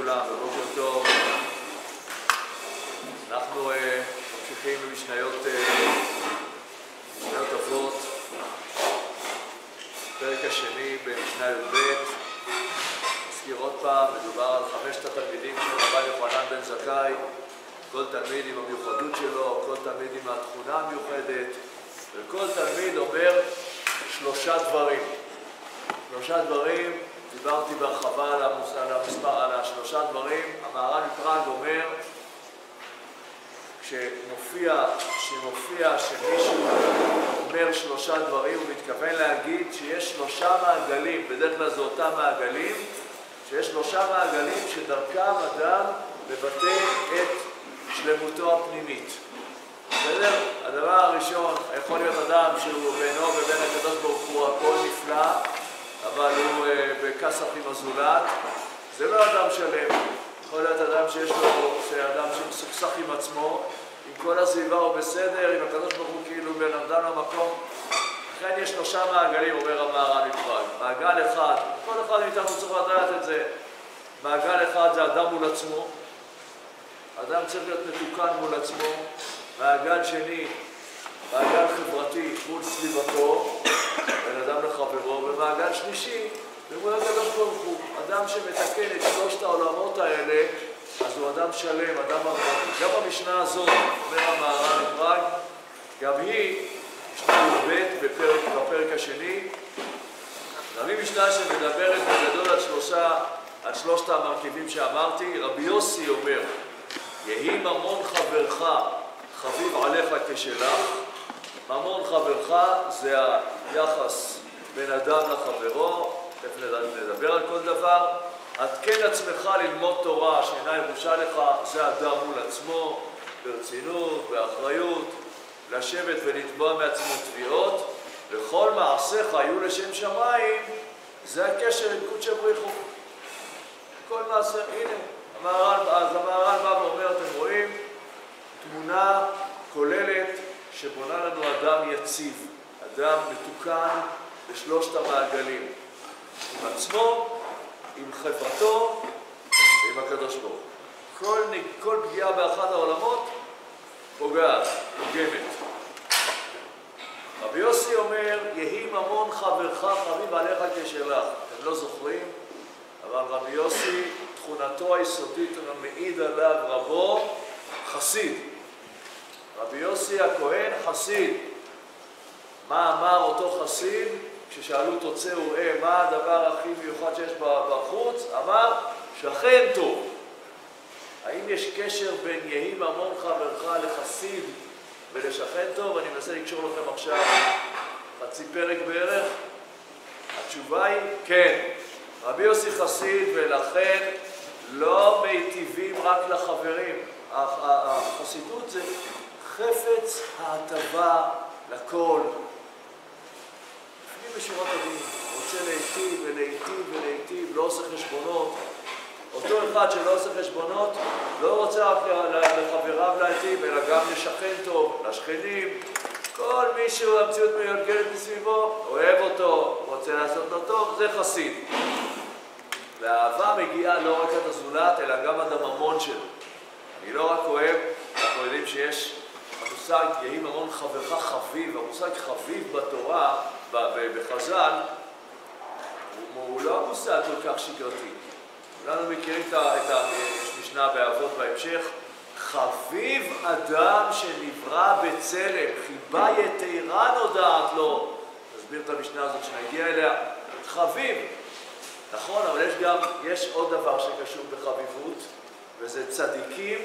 לכולם, ובוקר טוב. אנחנו ממשיכים במשניות אבות, פרק השני במשנה י"ב. נזכיר עוד פעם, מדובר על 5 התלמידים של רבי יוחנן בן זכאי, כל תלמיד עם המיוחדות שלו, כל תלמיד עם התכונה המיוחדת, וכל תלמיד אומר 3 דברים. 3 דברים, דיברתי בהרחבה על 3 דברים. המהר"ל מפראג אומר, כשמופיע שמישהו אומר 3 דברים, הוא מתכוון להגיד שיש 3 מעגלים, בדרך כלל זה אותם מעגלים, שיש 3 מעגלים שדרכם אדם מבטא את שלמותו הפנימית. בסדר? הדבר הראשון, יכול להיות אדם שהוא בינו ובין הקדוש ברוך הוא הכל נפלא, אבל הוא בכסח עם הזולת, זה לא אדם שלם. יכול להיות אדם אדם שמסוכסך עם עצמו, עם כל הסביבה הוא בסדר, עם הקדוש ברוך הוא כאילו בן אדם למקום. לכן יש 3 מעגלים, אומר המהר"ל מפראג. מעגל אחד, כל אחד מאיתנו צריך לדעת את זה. מעגל אחד זה אדם מול עצמו. אדם צריך להיות מתוקן מול עצמו. מעגל שני, מעגל חברתי מול סביבתו, בין אדם לחברו. ומעגל שלישי, ומול הקדוש ברוך הוא. אדם שמתקן את 3 העולמות האלה, אז הוא אדם שלם, אדם הרמוני. גם המשנה הזאת, אומר המהר"ל מפראג, גם היא, משנה י"ב בפרק השני, גם היא משנה שמדברת בגדול על 3 המרכיבים שאמרתי. רבי יוסי אומר, יהי ממון חברך חביב עליך כשלך. ממון חברך זה היחס בין אדם לחברו, תכף נדבר על כל דבר. התקן עצמך ללמוד תורה שאינה ירושה לך, זה אדם מול עצמו, ברצינות, באחריות, לשבת ולתבוע מעצמו תביעות, וכל מעשיך היו לשם שמיים, זה הקשר עם קודשא בריך הוא. כל מעשה, הנה, המהר"ל בא ואומר, אתם רואים, תמונה כוללת שבונה לנו אדם יציב, אדם מתוקן ב3 המעגלים, עם עצמו, עם חברתו ועם הקדוש ברוך הוא. כל פגיעה באחד העולמות פוגעת, פוגמת. רבי יוסי אומר, יהי ממון חברך חביב עליך כשלך. אתם לא זוכרים, אבל רבי יוסי, תכונתו היסודית, מעיד עליו רבו, חסיד. רבי יוסי הכהן חסיד. מה אמר אותו חסיד? כששאלו אותו צא וראה מה הדבר הכי מיוחד שיש בחוץ, אמר שכן טוב. האם יש קשר בין יהי ממון חברך לחסיד ולשכן טוב? אני מנסה לקשור לכם עכשיו חצי פרק בערך. התשובה היא כן. רבי יוסי חסיד, ולכן לא מיטיבים רק לחברים. החסידות זה חפץ ההטבה לכל. לפנים משורת הדין, רוצה להיטיב ולהיטיב ולהיטיב, לא עושה חשבונות. אותו אחד שלא עושה חשבונות, לא רוצה רק לחבריו להיטיב, אלא גם לשכן טוב, לשכנים. כל מישהו המציאות מיולגלת מסביבו, אוהב אותו, רוצה לעשות לו טוב, זה חסיד. והאהבה מגיעה לא רק עד הזולת, אלא גם עד הממון שלו. אני לא רק אוהב, אנחנו יודעים שיש המושג יהי ממון חברך חביב. המושג חביב בתורה, בחז"ל, הוא לא מושג כל כך שגרתי. כולנו מכירים את המשנה באבות בהמשך, חביב אדם שנברא בצלם, חיבה יתירה נודעת לו. נסביר את המשנה הזאת שנגיע אליה. חביב. נכון, אבל יש עוד דבר שקשור בחביבות, וזה צדיקים.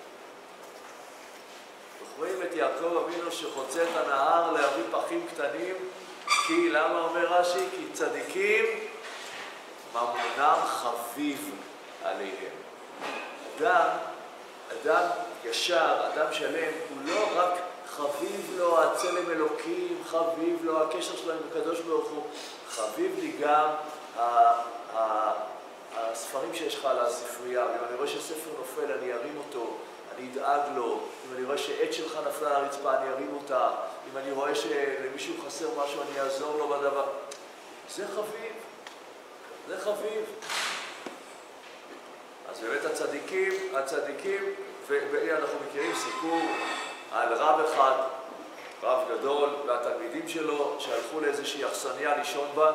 רואים את יעקב אבינו שחוצה את הנהר להביא פחים קטנים, כי למה אומר רש"י? כי צדיקים ממונם חביב עליהם. אדם ישר, אדם שלם, הוא לא רק חביב לו הצלם אלוקים, חביב לו הקשר שלו עם הקדוש ברוך הוא, חביב לי גם הספרים שיש לך על הספרייה. אם אני רואה שספר נופל, אני ארים אותו, אני אדאג לו. אם אני רואה שעט שלך נפלה על הרצפה, אני ארים אותה. אם אני רואה שלמישהו חסר משהו, אני אעזור לו בדבר. זה חביב. זה חביב. אז באמת הצדיקים, והנה אנחנו מכירים סיפור על רב אחד, רב גדול, והתלמידים שלו שהלכו לאיזושהי אכסניה לישון בה,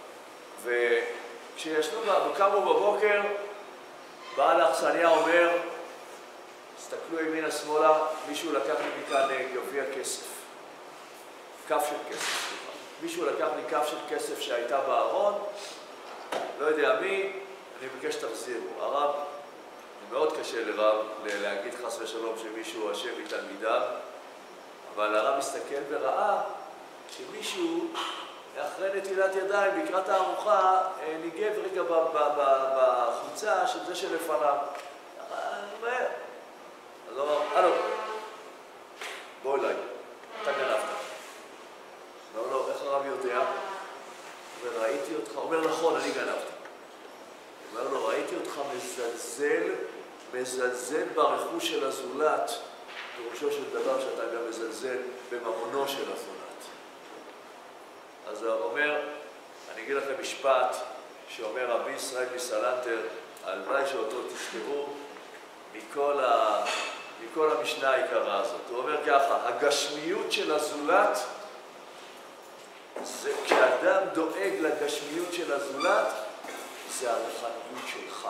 וכשישנו וקמו בבוקר, בעל האכסניה אומר, הסתכלו ימינה שמאלה, מישהו לקח לי מכאן גביע כסף, כף של כסף, מישהו לקח לי כף של כסף שהייתה בארון, לא יודע מי, אני מבקש שתחזירו. הרב, זה מאוד קשה לרב להגיד חס ושלום שמישהו אשם מתלמידיו, אבל הרב מסתכל וראה שמישהו אחרי נטילת ידיים לקראת הארוחה ניגב רגע בחוצה של זה שלפניו. מהר. אז הוא אמר, הלו, בוא אליי, אתה גנבת. לא, לא, איך הרב יודע? הוא אומר, ראיתי אותך, הוא אומר, נכון, אני גנבתי. הוא אומר לו, ראיתי אותך מזלזל ברכוש של הזולת, פירושו של דבר שאתה גם מזלזל בממונו של הזולת. אז הוא אומר, אני אגיד לכם משפט שאומר רבי ישראל מסלנטר, הלוואי שאותו תזכרו מכל המשנה העיקרה הזאת. הוא אומר ככה, הגשמיות של הזולת, זה כשאדם דואג לגשמיות של הזולת, זה הרוחניות שלך.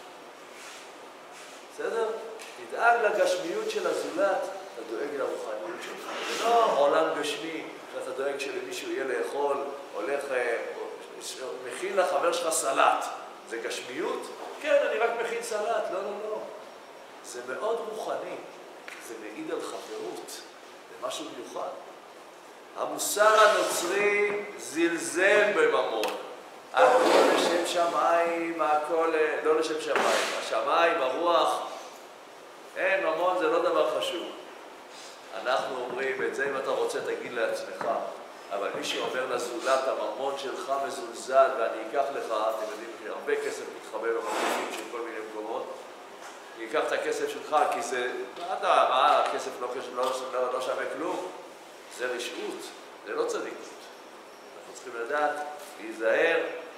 בסדר? תדאג לגשמיות של הזולת, אתה דואג לרוחניות שלך. זה לא עולם גשמי, שאתה דואג שלמישהו יהיה לאכול, הולך, מכין לחבר שלך סלט. זה גשמיות? כן, אני רק מכין סלט. לא, לא, לא. זה מאוד רוחני. זה מעיד על חברות. זה משהו מיוחד. המוסר הנוצרי זלזל בממון. הכל לשם שמיים, הכל לא לשם שמיים. השמיים, הרוח, אין, ממון זה לא דבר חשוב. אנחנו אומרים, את זה אם אתה רוצה תגיד לעצמך, אבל מי שאומר לזולת, הממון שלך מזולזל ואני אקח לך, אתם יודעים, הרבה כסף מתחבא במחלפים של כל מיני מקומות, אני אקח את הכסף שלך כי זה, מה, הכסף לא שווה כלום? זה רשעות, זה לא צדיקות. אנחנו צריכים לדעת, להיזהר,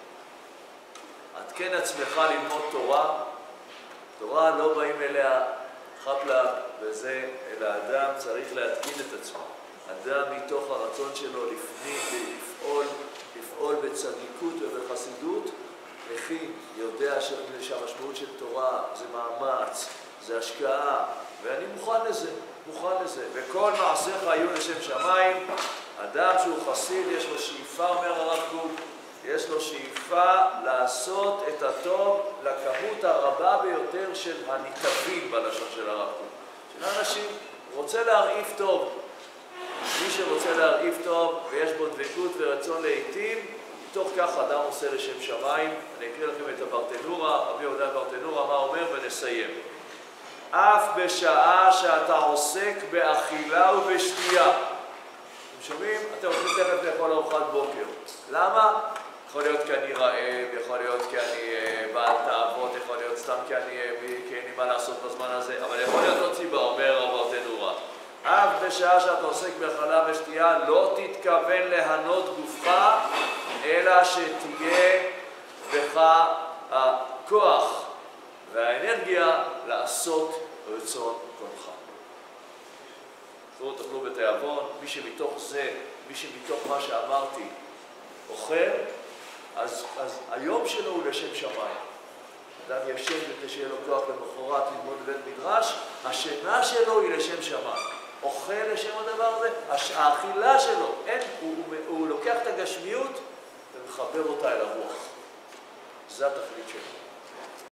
עדכן עצמך ללמוד תורה. תורה לא באים אליה חפלה וזה, אלא אדם צריך להתקין את עצמו. אדם מתוך הרצון שלו לפעול בצדיקות ובחסידות, מכין, יודע שהמשמעות של תורה זה מאמץ, זה השקעה, ואני מוכן לזה. וכל מעשיך היו לשם שמיים. אדם שהוא חסיד, יש לו שאיפה, אומר הרב קוק, יש לו שאיפה לעשות את הטוב לכמות הרבה ביותר של הניטבים בלשון של הרב קוק. של האנשים, רוצה להרעיף טוב. מי שרוצה להרעיף טוב ויש בו דבקות ורצון לעתים, תוך כך אדם עושה לשם שמיים. אני אקריא לכם את הברטנורה, רבי יהודה ברטנורה, מה אומר ונסיים. אף בשעה שאתה עוסק באכילה ובשתייה. אתם שומעים? אתם הולכים תכף לאכול ארוחת בוקר. למה? יכול להיות כי אני רעב, יכול להיות כי אני בעל תאוות, יכול להיות סתם כי אין לי מה לעשות בזמן הזה, אבל יכול להיות עוד סיבה, אומר הברטנורה. אף בשעה שאתה עוסק באכילה ושתייה, לא תתכוון להנות גופך, אלא שתהיה בך הכוח והאנרגיה לעשות רצון קונך. תאכלו בתיאבון, מי שמתוך זה, מי שמתוך מה שאמרתי אוכל, אז היום שלו הוא לשם שמיים. אדם ישן כדי שיהיה לו כוח למחרת ללמוד בבית מדרש, השינה שלו היא לשם שמיים. אוכל לשם הדבר הזה, האכילה שלו, הוא לוקח את הגשמיות ומחבר אותה אל הרוח. זה התכלית שלו.